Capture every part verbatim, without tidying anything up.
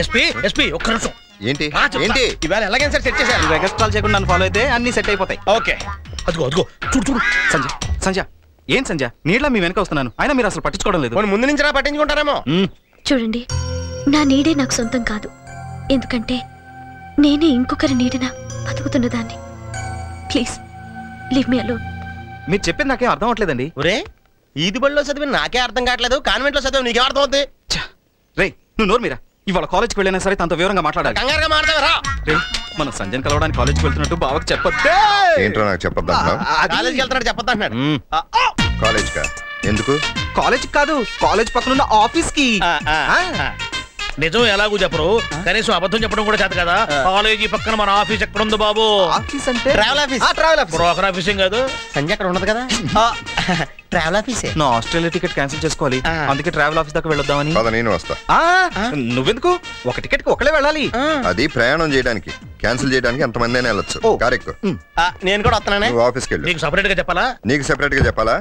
SP SP ఒక్క నిమిషం. ఏంటి ఏంటి ఇవాళ ఎలాగైనా సరే సెట్ చేశారు. ఎగస్ట్రాల్ చేయకుండా నన్ను ఫాలో అయితే అన్ని సెట్ అయిపోతాయి. ఓకే అదిగో అదిగో చూడు చూడు. సంజయ్ సంజయ్ ఏం సంజయ్ నీళ్ళ మీ వెనక వస్తున్నాను, అయినా మీరు అసలు పట్టించుకోవడం లేదు. ముందు నుంచి రా పట్టించుకుంటారేమో. చూడండి, నా నీడే నాకు సొంతం కాదు, ఎందుకంటే నేనే ఇంకొకరి నీడన బతుకుతున్న దాన్ని. Please leave me alone. మీరు చెప్పింది నాకేం అర్థం అవట్లేదండి. ఒరే ఈది బడిలో చదివి నాకే అర్థం కావట్లేదు, కాన్వెంట్ లో చదివి నీకే అర్థం అవుతుంది. రే నువ్వు నోరు మీరా, ఇవాళ కాలేజ్కి వెళ్ళినా సరే తనతో వివరంగా మాట్లాడాలి. కంగారుగా మాట్లాడతావరా? రే మనం సంజయ్ కలవడానికి కాలేజ్కి వెళ్తున్నట్టు బావకి చెప్పొద్దే. ఏంట్రా నాకు చెప్పొద్దా? కాలేజ్కి వెళ్తున్నాడు చెప్పొద్దు అంటున్నాడు. కాలేజ్ కా? ఎందుకు? కాలేజ్ కాదు, కాలేజ్ పక్కన ఆఫీస్ కి. నిజం ఎలాగూ చెప్పరు, కనీసం అబద్ధం చెప్పడం కూడా చేత కదా. కాలేజీ పక్కన మన ఆఫీస్ ఎక్కడ ఉంది బాబు? ఆఫీస్ అంటే travel office. Travel office, broker office ఏం కాదు. సంజయ్ అక్కడ ఉండదు కదా, ట్రావెల్ ఆఫీసే. నా ఆస్ట్రేలియా టికెట్ క్యాన్సిల్ చేసుకోవాలి, అందుకే ట్రావెల్ ఆఫీస్ దాకా వెళ్ళొద్దామని. నేను వస్తా. నువ్వెందుకు? ఒక టికెట్ కి ఒకళ్ళే వెళ్ళాలి. అది ప్రయాణం చేయడానికి, క్యాన్సిల్ చేయడానికి ఎంతమంది అయినా వెళ్ళొచ్చు. కారెక్కు. నేను కూడా వస్తున్నానే. నువ్వు ఆఫీస్కి వెళ్ళు. నీకు సెపరేట్ గా చెప్పాలా? నీకు సెపరేట్ గా చెప్పాలా?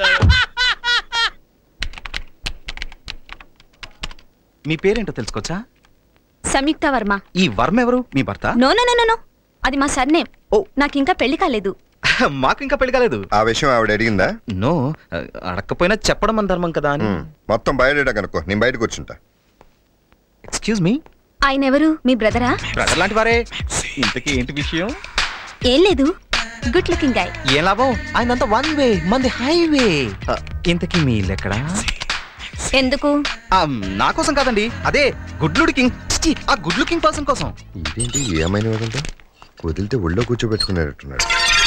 మీ పేరేంటో తెలుసుకోవచ్చా? సంయుక్త వర్మ. ఈ వర్మ ఎవరు? మీ భర్త? నో నో నో నో, అది మా సర్నేమ్. ఓ, నాకు ఇంకా పెళ్లి కాలేదు. మాకు ఇంకా పెళ్లి కాలేదు. ఆ విషయం ఆవిడ అడిగిందా? నో, అడగకపోయినా చెప్పడం మన ధర్మం కదా అని. మొత్తం బయోడేటా కనుక్కో, నేను బయట కూర్చుంటా. ఎక్స్క్యూజ్ మీ, ఆయన ఎవరు? మీ బ్రదరా? బ్రదర్ లాంటి వారే. ఇంతకీ ఏంటి విషయం? ఏం లేదు, గుడ్ లుకింగ్ గాయ్. ఏం లాభం, ఆయనంతా వన్ వే, మంది హైవే. ఇంతకీ మీ ఇల్లు ఎక్కడా? ఎందుకు? నా కోసం కాదండి, అదే గుడ్ లుకింగ్, ఆ గుడ్ లుకింగ్ పర్సన్ కోసం. ఇదేంటి ఏమైనా వదంతా వదిలితే ఒళ్ళో కూర్చోబెట్టుకునేటట్టున్నాడు.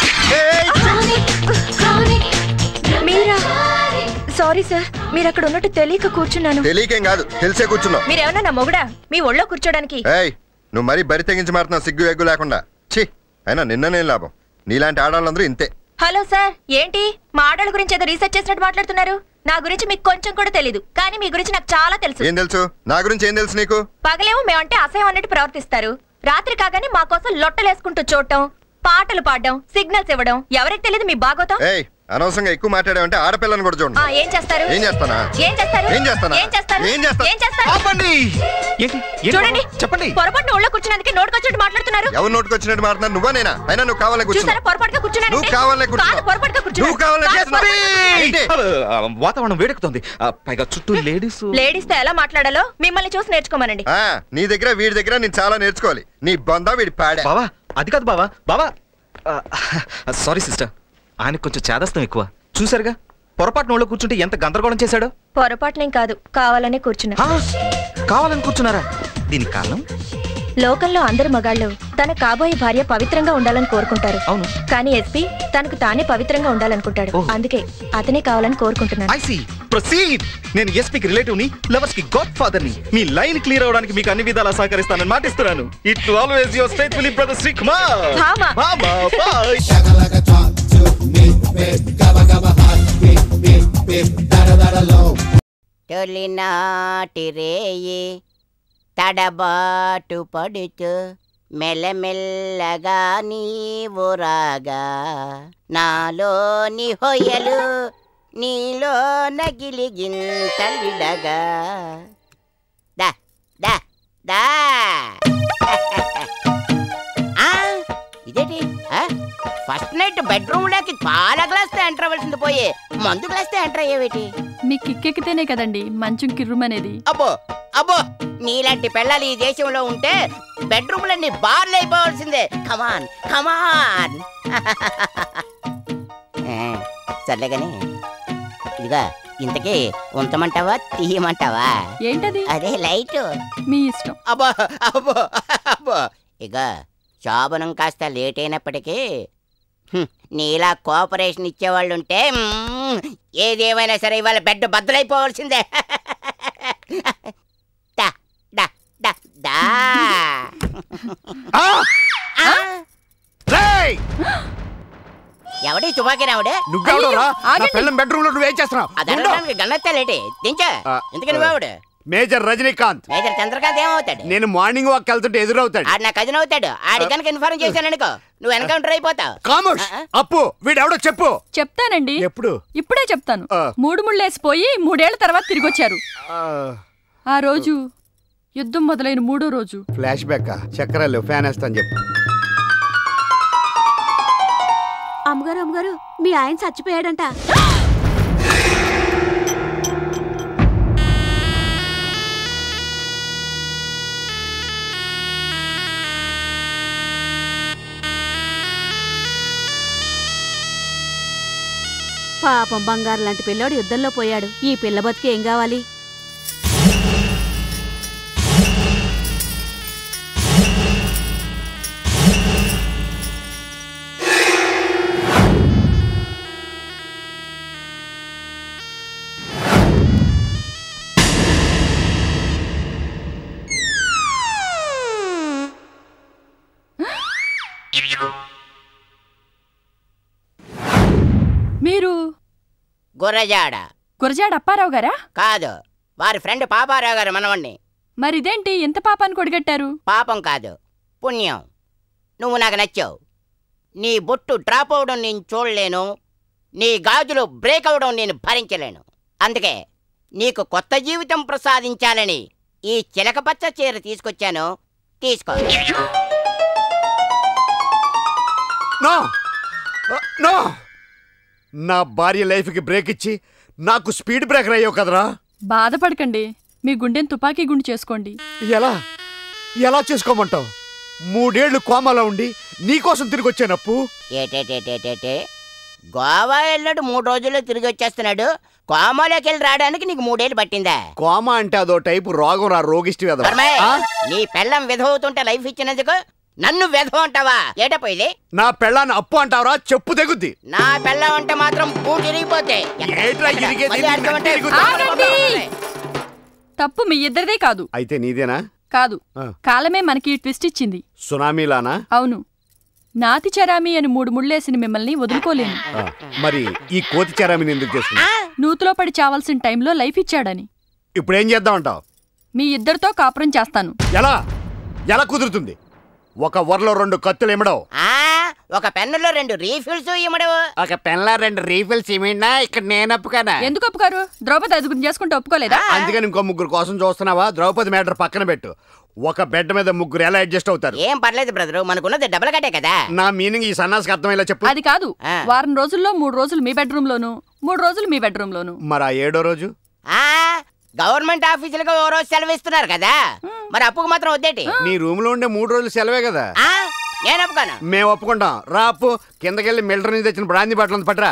మీరా? సారీ సార్, మీరు అక్కడ ఉన్నట్టు తెలియక కూర్చున్నాను. తెలియకేం కాదు, తెలిసే కూర్చున్నావు. మీరేమన్నా నా మొగుడా మీ ఒళ్ళో కూర్చోడానికి? ఏయ్, నువ్వు మరీ బరి తెగించి మారుతున్నావు, సిగ్గు ఎగ్గు లేకుండా. ఛీ, అయినా నిన్ననేం లాభం, నీలాంటి ఆడాళ్ళందరూ ఇంతే. హలో సార్, ఏంటి మా ఆడల గురించి ఏదో రీసెర్చ్ చేసినట్టు మాట్లాడుతున్నారు? నా గురించి మీకు కొంచెం కూడా తెలీదు, కానీ మీ గురించి నాకు చాలా తెలుసు. ఏం తెలుసు? నా గురించి ఏం తెలుసు నీకు? పగలేమో మేమంటే అసహ్యం అన్నట్టు ప్రవర్తిస్తారు, రాత్రి కాగానే మా కోసం లొట్టలేసుకుంటూ చూడటం, పాటలు పాడడం, సిగ్నల్స్ ఇవ్వడం, ఎవరికి తెలియదు మీ బాగోతం. ఏయ్, అనవసరంగా ఎక్కువ మాట్లాడావంటే ఆడపిల్లని కూడా చూడండి. ఏం చేస్తారు? ఏం చేస్తానా? ఏం చేస్తారు? ఏం చేస్తానా? ఏం చేస్తారు? ఏం చేస్తా? ఏం చేస్తారు? ఆపండి. ఏంటి? చూడండి, చెప్పండి. పొరపాటున ఒళ్ళో కూర్చున్నందుకే నోటుకొచ్చినట్టు మాట్లాడుతున్నారు. ఎవరు నోటుకొచ్చినట్టు మాట్లాడుతున్నారు? నువ్వా నేనా? అయినా నువ్వు కావాలని కూర్చున్నావు. చూసారా, పొరపాటుగా కూర్చున్నాను. నువ్వు కావాలని కూర్చున్నావు. పొరపాటుగా కూర్చున్నాను. నువ్వు కావాలని చేస్తున్నావు. వాతావరణం వేడెక్కుతుంది, పైగా చుట్టూ లేడీస్. లేడీస్ తో ఎలా మాట్లాడాలో మిమ్మల్ని చూసి నేర్చుకోమనండి. నీ దగ్గర వీడి దగ్గర నేను చాలా నేర్చుకోవాలి. నీ బందా వీడి పాడా. బావా అది కాదు బావా. బావా సారీ సిస్టర్, ఆయనకు కొంచెం చేదస్తం ఎక్కువ. చూసారుగా, పొరపాటు నోళ్ళు కూర్చుంటే ఎంత గందరగోళం చేశాడో. పొరపాటునేం కాదు, కావాలనే కూర్చున్నా. కావాలని కూర్చున్నారా? దీనికి కారణం? లోకంలో అందరు మగాళ్ళు తన కాబోయే భార్య పవిత్రంగా ఉండాలని కోరుకుంటారు. అవును, కానీ ఎస్పీ తనకు తానే పవిత్రంగా ఉండాలనుకుంటాడు. అందుకే అతనే కావాలని కోరుకుంటున్నాను. I see, proceed. నేను ఎస్పీకి రిలేటివ్ ని, లవర్స్ కి గాడ్ ఫాదర్ ని. మీ లైన్ క్లియర్ అవడానికి మీకు అన్ని విధాలా సహకరిస్తానని మాటిస్తున్నాను. It always your faithfully brother Shri Kumar. Bhama. Bhama, by. తొలినాటి రేయి తడబాటు పడుచు మెల్లమెల్లగా నీవు రాగా, నాలోని హొయ్యలు నీలో నగిలిగింతలిడగా. దా దా దా ఇదేంటి? ఫస్ట్ నైట్ బెడ్రూమ్ లోకి పాల గ్లాస్ తో ఎంటర్ అవ్వాల్సింది పోయి మందు గ్లాస్ తో ఎంటర్ అయ్యేవేటి? మీ కిక్కెక్కితేనే కదండి మంచం కిర్రుమనేది. అబ్బో అబ్బో, నీలాంటి పెళ్ళాలు ఈ దేశంలో ఉంటే బెడ్రూమ్ లన్నీ బార్లు అయిపోవాల్సిందే. కమాన్ కమాన్. సర్లేగాని ఇదిగా, ఇంతకీ ఉంచమంటావా తీయమంటావా? ఏంటది? అదే లైట్. మీ ఇష్టం. అబ్బో అబ్బో అబ్బో. ఇక శోభనం కాస్త లేట్ అయినప్పటికీ నీలా కోఆపరేషన్ ఇచ్చేవాళ్ళుంటే ఏదేమైనా సరే ఇవాళ బెడ్ బద్దలైపోవాల్సిందే. ఎవడి తుపాకీ రావుడే? బెడ్రూమ్ లో నువ్వేం చేస్తున్నావు? అదే గన్నెత్తలేటి దించా. ఎందుకు నువ్వు? మేజర్ రజనీకాంత్. మేజర్ చంద్రకాంత్ ఏమవుతాడు? నేను మార్నింగ్ వాక్ వెళ్తుంటే ఎదురవుతాడు. ఆడు నా కజిన్ అవుతాడు. ఆడి కనుక ఇన్ఫార్మ్ చేశాను అనుకో, నువ్వు ఎన్కౌంటర్ అయిపోతావు. కామోష్. అప్పు, వీడెవడో చెప్పు. చెప్తానండి. ఎప్పుడు? ఇప్పుడే చెప్తాను. మూడు ముళ్ళేసిపోయి మూడేళ్ల తర్వాత తిరిగి వచ్చారు. ఆ రోజు యుద్ధం మొదలైన మూడో రోజు. ఫ్లాష్ బ్యాక్ చక్రాలు ఫ్యాన్ వేస్తాను చెప్పు. అమ్మగారు అమ్మగారు మీ ఆయన చచ్చిపోయాడంట. పాపం బంగారు లాంటి పిల్లోడు యుద్ధంలో పోయాడు. ఈ పిల్ల బతికి ఏం కావాలి? మీరు గురజాడ గురజాడ అప్పారావు గారా? కాదు, వారి ఫ్రెండ్ పాపారావు గారు మనవణ్ణి. మరిదేంటి ఎంత పాపాన్ని కొడిగట్టారు? పాపం కాదు, పుణ్యం. నువ్వు నాకు నచ్చావు. నీ బొట్టు డ్రాప్ అవడం నేను చూడలేను, నీ గాజులు బ్రేక్ అవడం నేను భరించలేను. అందుకే నీకు కొత్త జీవితం ప్రసాదించాలని ఈ చిలకపచ్చ చీర తీసుకొచ్చాను. తీసుకో. నో నో నా భార్య లైఫ్కి బ్రేక్ ఇచ్చి నాకు స్పీడ్ బ్రేకర్ అయ్యావు కదరా. బాధపడకండి, మీ గుండెని తుపాకీ గుండు చేసుకోండి. ఎలా ఎలా చేసుకోమంటావు? మూడేళ్లు కోమాలో ఉండి నీకోసం తిరిగి వచ్చానప్పు. ఏటేటేటేటేటే గోవా వెళ్ళాడు, మూడు రోజుల్లో తిరిగి వచ్చేస్తున్నాడు. కోమాలోకి వెళ్ళి రావడానికి నీకు మూడేళ్ళు పట్టిందా? కోమా అంటే అదో టైపు రోగం రా, రోగిష్టి వెధవ. నీ పెళ్ళం విధవుతుంటే లైఫ్ ఇచ్చినందుకు నన్ను విధవ అంటావా? ఏటపోయింది? నా పెళ్ళాన్ని అప్పు అంటావరా? చెప్పు తెగుద్ది. నా పెళ్ళం అంటే మాత్రం బూట్ ఇరిగిపోతే తప్పు మీ ఇద్దరిదే కాదు. అయితే నీదేనా? కాదు, కాలమే మనకి ట్విస్ట్ ఇచ్చింది. సునామీలానా? అవును. నాతి చరామి అని మూడు ముళ్ళేసిన మిమ్మల్ని వదులుకోలేను. మరి ఈ కోతి చరామిని ఎందుకు చేస్తున్నా? నూతులో పడి చావాల్సిన టైంలో లైఫ్ ఇచ్చాడని. ఇప్పుడు ఏం చేద్దామంటావు? మీ ఇద్దరితో కాపురం చేస్తాను. ఎలా ఎలా కుదురుతుంది? ఒక వరలో రెండు కత్తులు ఇమ్మడవు, ఒక పెన్నులో రెండు రీఫిల్స్ ఇమ్మడవు. ఒక పెన్లో రెండు రీఫిల్స్ ఇమిడినా ఇక్కడ నేను ఒప్పుకోనా? ఎందుకు ఒప్పుకోరు? ద్రౌపది ఐదుగురు చేసుకుంటే ఒప్పుకోలేదా? అందుకని ఇంకో ముగ్గురు కోసం చూస్తున్నావా? ద్రౌపది మ్యాటర్ పక్కన పెట్టు. ఒక బెడ్ మీద ముగ్గురు ఎలా అడ్జస్ట్ అవుతారు? ఏం పర్లేదు బ్రదరు, మనకున్నది డబల్ కట్టే కదా. నా మీనింగ్ ఈ సన్నాసికి అర్థమయ్యేలా చెప్పు. అది కాదు, వారం రోజుల్లో మూడు రోజులు మీ బెడ్రూమ్ లోను, మూడు రోజులు మీ బెడ్రూమ్ లోను. మరి ఆ ఏడో రోజు గవర్నమెంట్ ఆఫీసులకు ఓ రోజు సెలవు ఇస్తున్నారు కదా, మరి అప్పుకు మాత్రం వద్దేటి? నీ రూమ్ లో ఉండే మూడు రోజులు సెలవే కదా. నేను ఒప్పుకోను. మేము ఒప్పుకుంటాం. రా అప్పు, కిందకెళ్ళి మిలిటరీ నుంచి తెచ్చిన బ్రాంతి బట్టలు పట్టరా.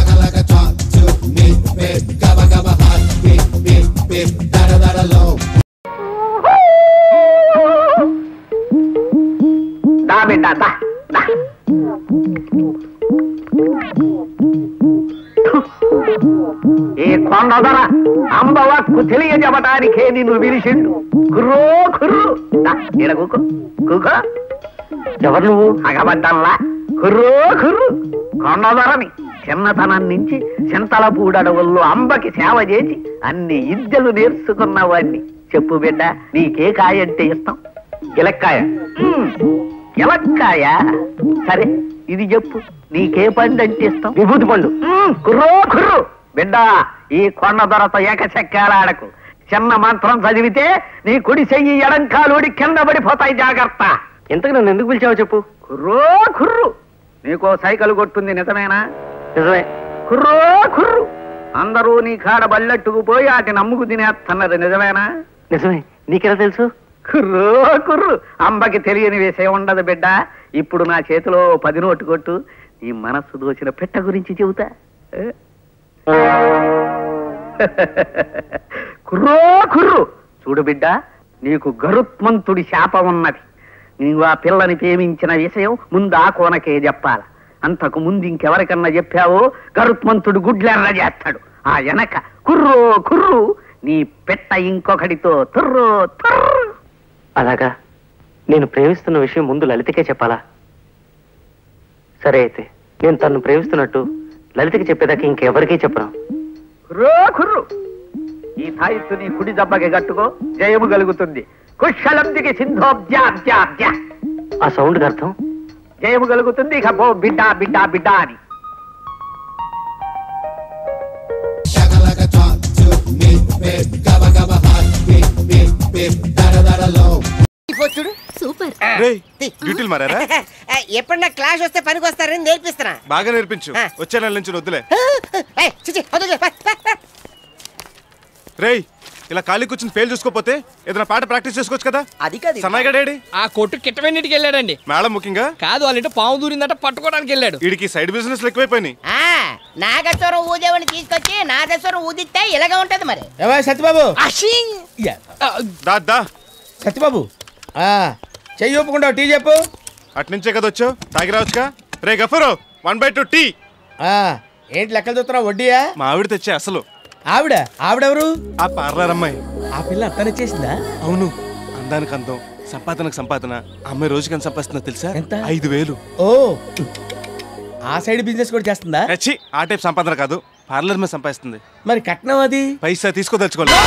ఈ కొండదర అంబవక్కు తెలియజెప్పటానికే నిన్ను విరిసిండు. కుర్రో కుర్రు ఈడ కూకో కూకో. ఎవరు నువ్వు? అగబడ్డల్లా కుర్రో కుర్రు. కొండదరని చిన్నతనం నుంచి చింతలపూడడవుల్లో అంబకి సేవ చేసి అన్ని విద్యలు నేర్చుకున్నవాడిని. చెప్పు బిడ్డ, నీకే కాయ అంటే ఇష్టం? గిలక్కాయ. గిలక్కాయ సరే, ఇది చెప్పు, నీకే పండు అంటే ఇష్టం? విభూతి పండు. కుర్రో కుర్రు బిడ్డ, ఈ కొండ దొరత ఏకచెక్కాలాడకు. చిన్న మంత్రం చదివితే నీ కుడి చెయ్యి ఎడంకాలుడి కింద పడిపోతాయి, జాగ్రత్త. ఇంతకు నన్ను ఎందుకు పిలిచావో చెప్పు. కుర్రో కుర్రు, నీకో సైకిల్ కొట్టుంది నిజమేనా? నిజమే. కుర్రో కుర్రు, అందరూ నీ కాడ బల్లెట్టుకు పోయి వాటి నమ్ముకు తినేస్తున్నది నిజమేనా? నిజమే. నీకెలా తెలుసు? కుర్రో కుర్రు, అంబకి తెలియని విషయం ఉండదు బిడ్డ. ఇప్పుడు నా చేతిలో పది నోటు కొట్టు, నీ మనస్సు దోచిన పెట్ట గురించి చెబుతా. కుర్రో కుర్రు, చూడు బిడ్డ, నీకు గరుత్మంతుడి శాపం ఉన్నది. నీవు ఆ పిల్లని ప్రేమించిన విషయం ముందు ఆ కోనకే చెప్పాల. అంతకు ముందు ఇంకెవరికన్నా చెప్పావో గరుత్మంతుడు గుడ్లెర్ర చేస్తాడు. ఆ వెనక కుర్రో కుర్రు, నీ పెట్ట ఇంకొకటితో తుర్రో తుర్రు. అలాగా? నేను ప్రేమిస్తున్న విషయం ముందు లలితకే చెప్పాలా? సరే, అయితే నేను తను ప్రేమిస్తున్నట్టు లలితకి చెప్పేదాకా ఇంకెవరికీ చెప్పను. కుర్రో కుర్రు, ఈ తాయిత్తు నీ కుడి దెబ్బకి కట్టుకో, జయము కలుగుతుంది. కుశలందికి సింధోబ్జాబ్జాబ్జా. ఆ సౌండ్ అర్థం? జయము కలుగుతుంది. ఇక పో బిడ్డా బిడ్డా బిడ్డా అని. Shaka like a talk to me, babe. Gabba gabba hot, beat beat. చూడు సూపర్. డ్యూటీలు మారారా? ఎప్పుడన్నా క్లాస్ వస్తే పనికి వస్తారని నేర్పిస్తున్నా. బాగా నేర్పించు. వచ్చే నెల నుంచి వద్దులే. రేయ్, ఇలా ఖాళీ కూర్చుని ఫెయిల్ చూసుకోపోతే ఏదైనా పాట ప్రాక్టీస్ చేసుకోవచ్చు కదా. అది కాదు సన్నాయి గడేడి ఆ కొట్టు కిట్టవెన్నిటికి వెళ్ళాడండి. మేడం ముఖ్యంగా కాదు, వాళ్ళ పాము దూరిందట పట్టుకోవడానికి వెళ్ళాడు. వీడికి సైడ్ బిజినెస్ ఎక్కువైపోయినాయి. నాగేశ్వరం ఊదేవాడిని తీసుకొచ్చి నాగేశ్వరం ఊదిస్తే ఇలాగే ఉంటది మరి. సత్యబాబు దా సత్యబాబు చెయ్యి ఒప్పుకుంటావు టీ చెప్పు. అట్నుంచే కదా వచ్చావు, తాగి రావచ్చుగా. రే Gaffar, one by two tea. ఏంటి లెక్కలు చూస్తున్నావు? వడ్డీయా? మా ఆవిడ తెచ్చే అసలు. ఆవిడ? ఆవిడెవరు? ఆ పార్లర్ అమ్మాయి. ఆ పిల్ల అత్తనే చేసిందా? అవును, అందానికి అందం, సంపాదనకు సంపాదన. అమ్మాయి రోజుకి ఎంత సంపాదిస్తుందో తెలుసా? ఎంత? ఐదు వేలు. ఓ, ఆ సైడ్ బిజినెస్ కూడా చేస్తుందా? ఆ టైప్ సంపాదన కాదు, పార్లర్ మీద సంపాదిస్తుంది. మరి కట్నం అది? పైసా తీసుకోదలుచుకోలేదు.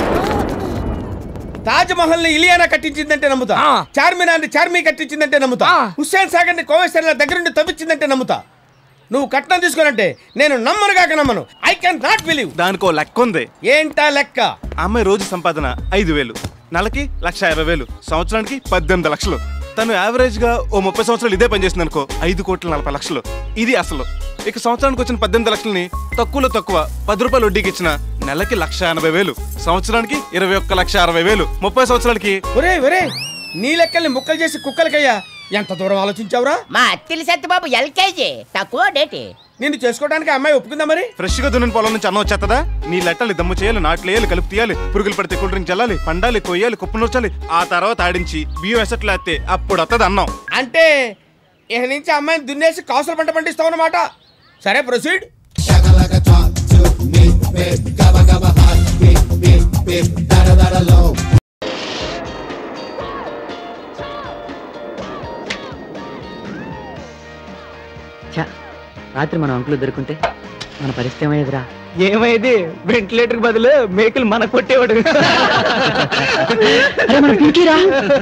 తాజ్ మహల్ ని ఇలియానా కట్టించిందంటే నమ్ముతా. చార్మినార్ ని చార్మి కట్టించిందంటే నమ్ముతా. హుస్సేన్ సాగర్ ని కోవేశ్వర దగ్గరుండి తవ్వించిందంటే నమ్ముతా. నువ్వు కట్నం తీసుకోనంటే నేను నమ్మను కాక నమ్మను. I can not believe. దానికో లెక్క ఉంది. ఏంటా లెక్క? అమ్మాయి రోజు సంపాదన ఐదు వేలు, నెలకి లక్ష యాభై వేలు, సంవత్సరానికి పద్దెనిమిది లక్షలు. తను యావరేజ్ గా ఓ ముప్పై సంవత్సరాలు ఇదే పనిచేస్తుంది అనుకో, ఐదు కోట్ల నలభై లక్షలు. ఇది అసలు. ఇక సంవత్సరానికి వచ్చిన పద్దెనిమిది లక్షలని తక్కువలో తక్కువ పది రూపాయలు వడ్డీకి ఇచ్చిన నెలకి లక్ష ఎనభై వేలు, సంవత్సరానికి ఇరవై ఒక్క లక్ష అరవై వేలు, ముప్పై సంవత్సరాలకి. ఒరే ఒరే, నీ లెక్కల్ని ముక్కలు చేసి కుక్కలకయ్యా. ఎంత దూరం ఆలోచించావురా? మా అత్తిలి సత్యబాబు ఎల్కేజీ తక్కువ డేటి. నిన్ను చేసుకోవడానికి అమ్మాయి ఒప్పుకుందా మరి? ఫ్రెష్ గా దున్నిన పొలం నుంచి అన్నం వచ్చేస్తుందా? నీ లెట్టలు దమ్ము చేయాలి, నాట్లు వేయాలి, కలుపు తీయాలి, పురుగులు పడితే కూల్ డ్రింక్ చల్లాలి, పండాలి, కొయ్యాలి, కుప్పు నూర్చాలి, ఆ తర్వాత ఆడించి బియ్యం ఎసట్లు వేస్తే అప్పుడు వస్తుంది అన్నం. అంటే ఇక నుంచి అమ్మాయిని దున్నేసి కాసులు పంట పండిస్తావు అన్నమాట. సరే, ప్రొసీడ్. రాత్రి మన అంకులు దొరుకుంటే మన పరిస్థితి ఏమయ్యేదిరా? ఏమైంది? వెంటిలేటర్ బదులు మేకులు మనకు కొట్టేవాడు. మన పింకీరా?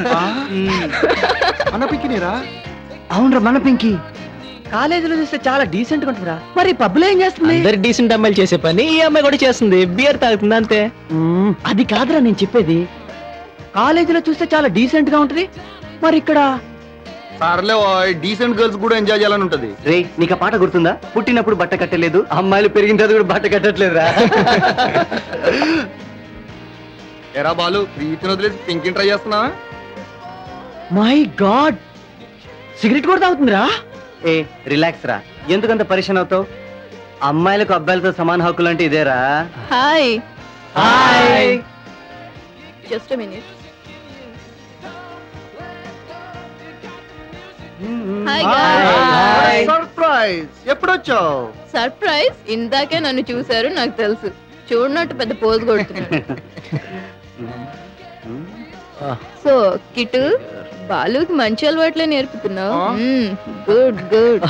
మన పింకీరా? అవునరా, మన పింకీ. కాలేజీలో చూస్తే చాలా డీసెంట్ గా ఉంటుందిరా. మరి పబ్లో ఏం చేస్తుంది? అందరు డీసెంట్ అమ్మాయిలు చేసే పని ఈ అమ్మాయి కూడా చేస్తుంది. బియర్ తాగుతుంది అంతే. అది కాదురా నేను చెప్పేది. కాలేజీలో చూస్తే చాలా డీసెంట్ గా ఉంటది, మరి ఇక్కడ సర్లే, డీసెంట్ గర్ల్స్ కూడా ఎంజాయ్ చేయాలని ఉంటది. రే, నీకు ఆ పాట గుర్తుందా? పుట్టినప్పుడు బట్ట కట్టలేదు, అమ్మాయిలు పెరిగిన తర్వాత కూడా బట్ట కట్టట్లేదురా. ఎరా బాలు, ప్రీతిని వదిలేసి పింకిని ట్రై చేస్తున్నా? మై గాడ్, సిగరెట్ కూడా తాగుతుందిరా. ఏ రిలాక్స్ రా, ఎందుకంత పరిశాన్ అవుతావు? అమ్మాయిలకు అబ్బాయిలతో సమాన హక్కులు అంటే ఇదేరా. Hi hi, just minute. Hi guys. Surprise, ఎప్పుడు వచ్చావు? సర్ప్రైజ్? ఇందాకే నన్ను చూశారు, నాకు తెలుసు. చూడనట్టు పెద్ద పోజ్ కొడుతున్నాడు. సో కిటు, బాలుకి మంచి అలవాట్లే నేర్పుతున్నావు. Good good.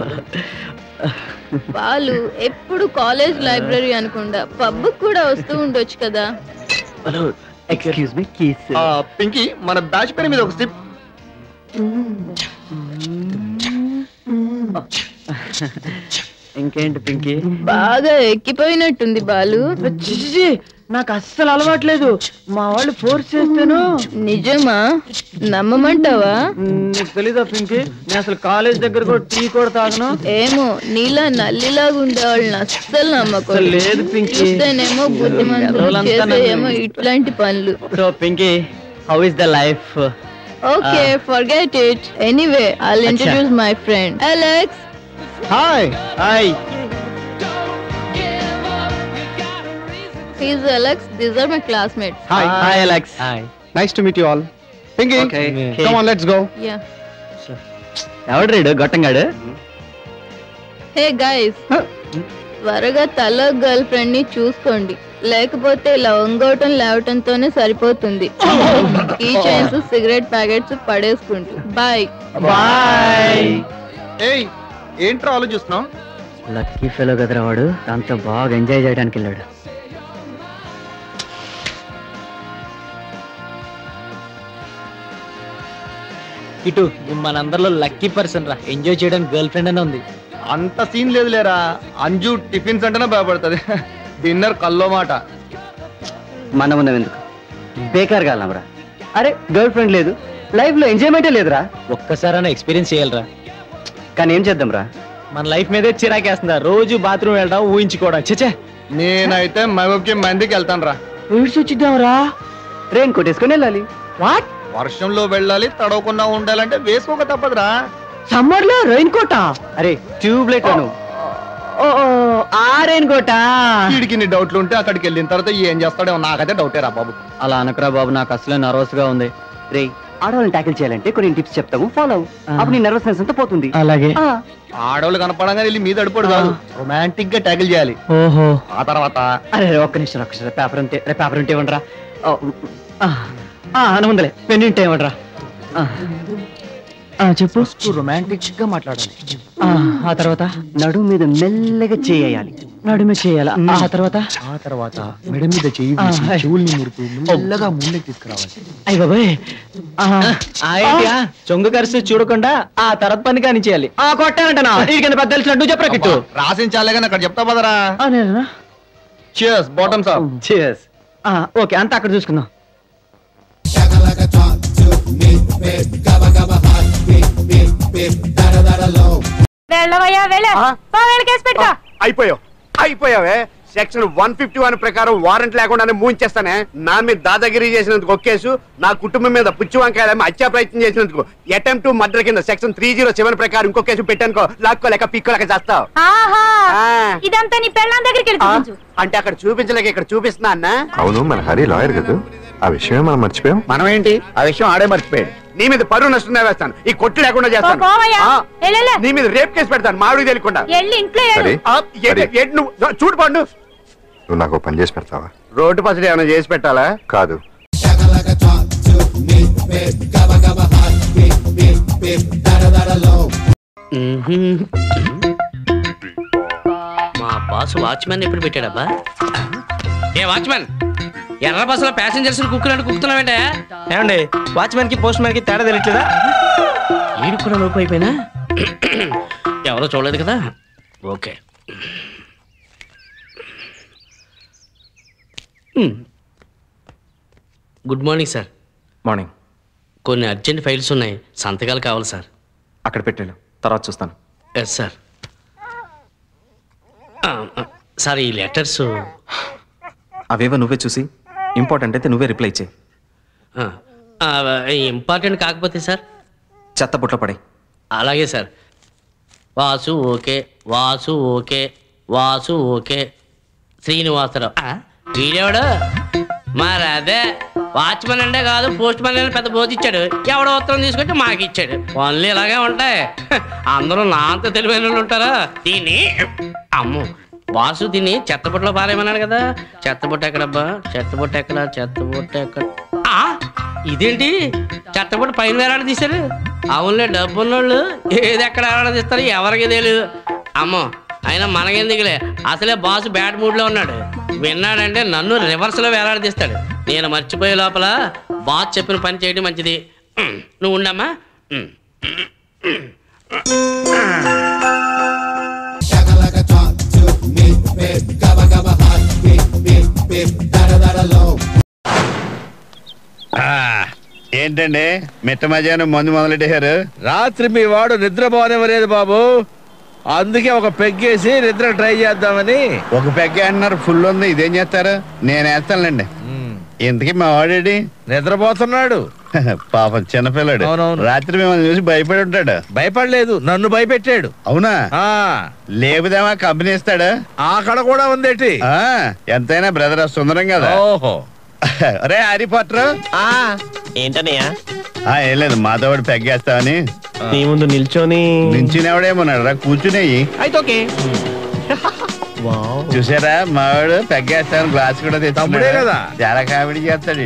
బాలు ఎప్పుడు కాలేజ్ లైబ్రరీ అనుకుండా పబ్ కూడా వస్తూ ఉండొచ్చు కదా. Excuse me, kiss. పింకీ, మన బ్యాచ్ పేరు మీద ఒక స్టిప్. ఇంకేంటి పింకీ? బాగా ఎక్కిపోయినట్టుంది బాలు. నాకు అస్సలు అలవాట్లేదు, మా వాళ్ళు ఫోర్స్ చేస్తాను. నిజమా? నమ్మమంటావా? నీకు తెలీదా పింకీ, నేను అసలు కాలేజ్ దగ్గర కూడా టీ కూడా తాగను. ఏమో, నీలా నల్లిలాగా ఉండేవాళ్ళని అస్సలు నమ్మకం లేదు పింకీ. చూస్తేనేమో బుద్ధిమంతులు, చేసేయేమో ఇట్లాంటి పనులు. So Pinky, how is the life? Okay, forget it. Anyway, I'll introduce my friend Alex. Hi. Hi. He's Alex. These are my classmates. Hi. Hi, Alex. Hi. Nice to meet you all. Pinky, okay. Come on, let's go. Yeah. ఎవడు రీడు గొట్టంగాడు? Hey guys. త్వరగా తల girl friend ని చూసుకోండి, లేకపోతే ఇలా వంగోవటం లేవటంతోనే సరిపోతుంది. కీ చైన్స్, సిగరెట్ ప్యాకెట్స్ పడేసుకుంటూ. Bye bye. ఏయ్, ఏంట్రా ఆలోచిస్తున్నావు? లక్కీ ఫెలో కదరా వాడు, దాంతో బాగా ఎంజాయ్ చేయడానికి వెళ్ళాడు. ఇటు మనందరిలో లక్కీ పర్సన్ రా, ఎంజాయ్ చేయడానికి గర్ల్ ఫ్రెండ్ అనే ఉంది. అంత సీన్ లేదు లేరా. అంజు టిఫిన్స్ అంటేనే భయపడుతుంది, డిన్నర్ కల్లో మాట. మనం ఉన్నాం ఎందుకు? బేకార్ కాలరా. అరే గర్ల్ ఫ్రెండ్ లేదు, లైఫ్ లో ఎంజాయ్మెంటే లేదురా. ఒక్కసారైనా ఎక్స్పీరియన్స్ చేయాలరా. కానీ ఏం చేద్దాం రా, మన లైఫ్ మీదే చిరాకేస్తుందా. రోజు బాత్రూమ్ వెళ్ళడం ఊహించుకోవడం. చచ్చే నేనైతే మగకి మందికి వెళ్తాను రా. చూద్దాం రా. రెయిన్ కోట్ వేసుకొని వెళ్ళాలి. వాట్? వర్షంలో వెళ్ళాలి, తడవకుండా ఉండాలంటే వేసుకోక తప్పదురా. సమ్మర్ లో రెయిన్ కోటా? అరే ట్యూబ్ లైట్ అను. ఓ ఆ రెయిన్ కోటా. వీడికి నీ డౌట్లు ఉంటే అక్కడికి వెళ్ళిన తర్వాత ఏం చేస్తాడో నాకైతే డౌటే రా బాబు. అలా అనకరా బాబు, నాకు అసలే నర్వస్ గా ఉంది. రే ఆడవాళ్ళని ట్యాకిల్ చేయాలంటే కొన్ని టిప్స్ చెప్తాము, ఫాలో అవు. అప్పుడు నీ నర్వస్నెస్ అంతా పోతుంది. అలాగే. ఆడవాళ్ళు కనపడంగా వెళ్ళి మీద అడిపోడు కాదు, రొమాంటిక్ గా ట్యాకిల్ చేయాలి. ఓహో. ఆ తర్వాత అరే ఒక్క నిమిషం ఒక్క నిమిషం పేపర్ ఉంటే రే పేపర్ ఉంటే ఇవ్వండిరా. అనుందలే పెన్ ఉంటే ఇవ్వండిరా. చెప్పు. రొమాంటిక్ గా మాట్లాడాలి. ఆ తర్వాత నడు మీద మెల్లగా చేయాలి. నడుమ చేయాలి. ఆ తర్వాత ఆ తర్వాత మెడ మీద చెయ్యి చెవుల్ని ముడుతూ మెల్లగా ముందుకు తీసుకురావాలి. అయ్య బాబాయ్, చొంగు కరిసి చూడకుండా ఆ తర్వాత పని కానీ చేయాలి. ఆ కొట్టానంటనా కింద పెద్ద తెలిసినట్టు చెప్పరా కిట్టు. రాసించాలే కానీ అక్కడ చెప్తా పదరా. Cheers bottoms up. Cheers. Okay అంతా అక్కడ చూసుకుందాం. అయిపోయావు అయిపోయావే. సెక్షన్ వన్ ఫిఫ్టీ వన్ ప్రకారం వారెంట్ లేకుండానే మూయించేస్తానే. నా మీద దాదాగిరి చేసినందుకు ఒక కేసు, నా కుటుంబం మీద పుచ్చి వంకాయలు హత్యా ప్రయత్నం చేసినందుకు అటెంప్ట్ టు మర్డర్ కింద సెక్షన్ త్రీ జీరో సెవెన్ ప్రకారం ఇంకో కేసు పెట్టానుకో, లాక్కోలేక పిక్కోలేక చేస్తావు. ఇదంతా నీ పెళ్ళాం దగ్గరికి అంటే అక్కడ చూపించలేక ఇక్కడ చూపిస్తున్నా అన్న. అవును, మన హరి లాయర్ కదా, ఆ విషయమే మనం మర్చిపోయాం. మనం ఏంటి ఆ విషయం ఆడే మర్చిపోయాడు. నీ మీద పరువు నష్టం వేస్తాను, ఈ కొట్టు లేకుండా చేస్తాను. నీ మీద రేప్ కేసు పెడతాను మామిడి తెలియకుండా. చూడు పండు, నువ్వు నాకు పని చేసి పెడతావా? రోడ్డు పసడి ఏమైనా చేసి పెట్టాలా? కాదు. మా బాస్ వాచ్మెన్ ఎప్పుడు పెట్టాడబ్బా? ఏ వాచ్మెన్, ఎర్ర బస్సులో ప్యాసింజర్స్ కుక్కులను కుక్కుతున్నావేంటే? ఏమండి వాచ్మెన్ కి పోస్ట్ మ్యాన్ కి తేడా తెలియట్లేదా? వీడు కూడా లోపు అయిపోయినా ఎవరో చూడలేదు కదా. Okay. Good morning sir. Morning. కొన్ని అర్జెంట్ ఫైల్స్ ఉన్నాయి, సంతకాలు కావాలి సార్. అక్కడ పెట్టాను, తర్వాత చూస్తాను. Yes sir. సార్ ఈ లెటర్స్ అవేవో నువ్వే చూసి ఇంపార్టెంట్ అయితే నువ్వే రిప్లై చేయి. ఇంపార్టెంట్ కాకపోతే సార్ చెత్త బుట్ల పడే. అలాగే sir. Vasu okay, Vasu okay, Vasu okay. Srinivasarao వీడెవడు? మరి అదే వాచ్మెన్ అంటే కాదు, పోస్ట్ మ్యాన్ అని పెద్ద బోధిచ్చాడు. ఎవడో ఉత్తరం తీసుకొచ్చి మాకు ఇచ్చాడు. పనులు ఇలాగే ఉంటాయి. అందరూ నా అంత తెలివైన వాళ్ళు ఉంటారా? దీన్ని అమ్మో వాసు దీన్ని చెత్తబుట్టలో పారేయమన్నాడు కదా. చెత్తబుట్ట ఎక్కడబ్బా? చెత్తబుట్ట ఎక్కడ? చెత్తబుట్ట ఎక్కడ? ఇదేంటి చెత్తబుట్ట పైన వేలాడ తీశారు? అవునులే, డబ్బున్నోళ్ళు ఏది ఎక్కడ వేలాడ తీస్తారు ఎవరికి తెలియదు. అమ్మో అయినా మనకెందుకులే, అసలే బాసు బ్యాడ్ మూడ్లో ఉన్నాడు. విన్నాడంటే నన్ను రివర్స్లో వేలాడదీస్తాడు. నేను మర్చిపోయే లోపల బాస్ చెప్పిన పని చేయడం మంచిది. నువ్వు ఉండమ్మా. ఏంటండి మిట్ట మధ్యాహ్నం మందు మొదలెట్టారు? రాత్రి మీ వాడు నిద్ర పోనివ్వలేదు బాబు, అందుకే ఒక పెగ్గేసి నిద్ర ట్రై చేద్దామని. ఒక పెగ్గే అన్నారు, ఫుల్ ఉంది. ఇదేం చేస్తారు? నేను వేస్తానులేండి. ఇంతకీ మా వాడేడి? నిద్రపోతున్నాడు. పాపం చిన్నపిల్లాడు. రాత్రి మిమ్మల్ని చూసి భయపడి ఉంటాడు. భయపడలేదు, నన్ను భయపెట్టాడు. అవునా? లేపుదేమా కంపెనీ ఇస్తాడు. అక్కడ కూడా ఉందేటి? ఎంతైనా బ్రదర్ సుందరం కదా. ఓహో. అరే హరి పట్రు ఏంటన్నయ్యా? ఏం లేదు, మాతో వాడు పెగ్గేస్తావని. నీ ముందు నిల్చొని నిల్చునేవాడేమన్నాడు రా, కూర్చునేయి. అయితే ఓకే. చూసారా మావాడు పెగ్గేస్తాను గ్లాస్ కూడా తమ్ముడే కదా, చాలా కామెడీ చేస్తాడు.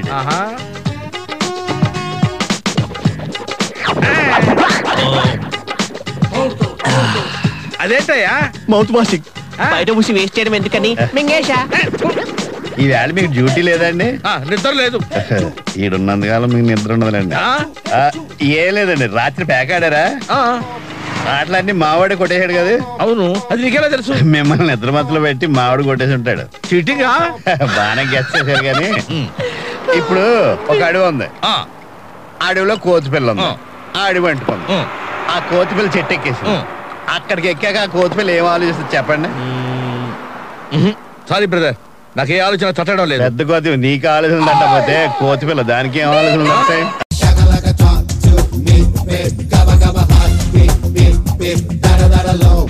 అదేంటయ్యా మౌత్ వాషింగ్? బయట మూసి వేస్ట్ చేయడం ఎందుకని మింగేశా. ఈ వేళ మీకు డ్యూటీ లేదండి? నిద్ర లేదు. ఈడున్నందుకాలం మీకు నిద్ర ఉండదులేండి. ఏ లేదండి, రాత్రి పేకాడారా? ఆటలన్నీ మావాడే కొట్టేశాడు కదా. అవును, అది నీకెలా తెలుసు? మిమ్మల్ని నిద్ర మత్తులో పెట్టి మావాడు కొట్టేసి ఉంటాడు. చీటింగ్ బాగానే గెస్ట్ చేశారు కానీ ఇప్పుడు ఒక అడవి ఉంది, అడవిలో కోతి పిల్ల ఉంది, ఆ అడవి అంటుకుంది, ఆ కోతి పిల్ల చెట్టు ఎక్కేసి అక్కడికి ఎక్కాక ఆ కోతి పిల్ల ఏం ఆలోచిస్తుంది చెప్పండి? సారీ బ్రదర్, నాకు ఏ ఆలోచన తట్టడం లేదు. పెద్ద కోతి నీకు ఆలోచన తట్టకపోతే కోతి పిల్ల దానికి ఏం ఆలోచన తట్టాయి? Gabba gabba hot, beep beep, gabba gabba hot, beep beep beep, da da da da low.